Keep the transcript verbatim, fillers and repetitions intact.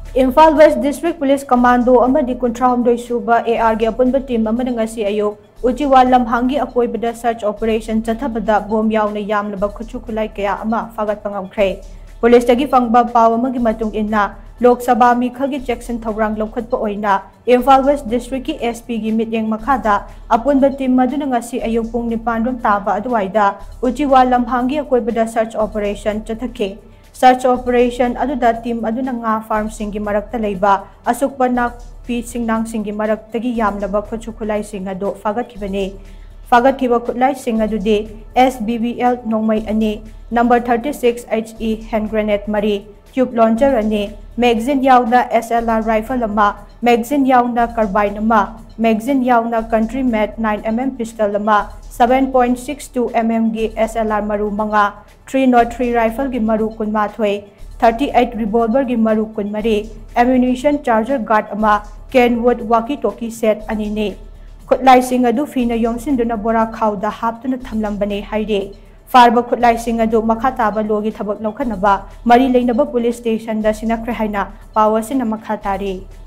Imphal West District Police Commando amadi kuntrahumdoi suba A R gi apunba team amada ngasi ayok Uchiwa lamhangi akoibada search operation chathabada bom yauna yamlaba khuchu khulai kaya ama fagat pangamkhre Police tagi fangba paw amagi matung inna Lok Sabha mikhalgi Jackson Thawrang lokhatpa oina Imphal West District ki S P gi mityeng makhada apunba team maduna ngasi ayok pung nipan rom taba adwaida Uchiwa lamhangi akoibada search operation chathake Search operation aduda team aduna nga farm singi marakta leiba asukpa nakpi singnang singi maraktagi yamlaba khuchu khulai singa do fagat khibane fagat khiba khulai singa dude S B B L nongmai ani number thirty-six H E hand grenade mari tube launcher ani magazine yauna S L R rifle ama magazine yauna carbine ama magazine yauna country made nine millimeter pistol ama seven point six two millimeter gi S L R maru manga three oh three rifle gi maru kunmathoi thirty-eight revolver gi maru kunmari ammunition charger guard ama Kenwood walkie talkie set ani ne khutlai sing adu fina yomsin duna bora khawda haptuna thamlambane haide farba khutlai sing adu makha taba logi thabak lokhanaba mari leinaba police station da sinakre haina power sin makha tari